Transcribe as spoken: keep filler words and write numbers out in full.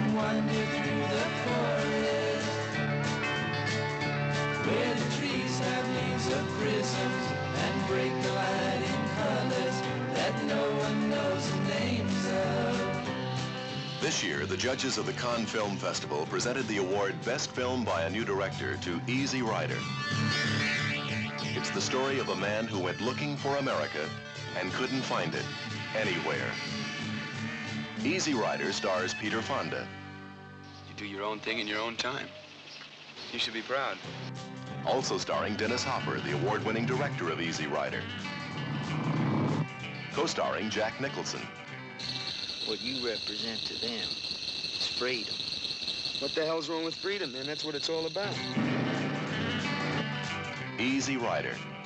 and wander through the forest, where the trees have leaves of prisms and break the light in colors that no one knows the names of. This year, the judges of the Cannes Film Festival presented the award Best Film by a New Director to Easy Rider. It's the story of a man who went looking for America and couldn't find it anywhere. Easy Rider stars Peter Fonda. You do your own thing in your own time. You should be proud. Also starring Dennis Hopper, the award-winning director of Easy Rider. Co-starring Jack Nicholson. What you represent to them is freedom. What the hell's wrong with freedom, man? That's what it's all about. Easy Rider.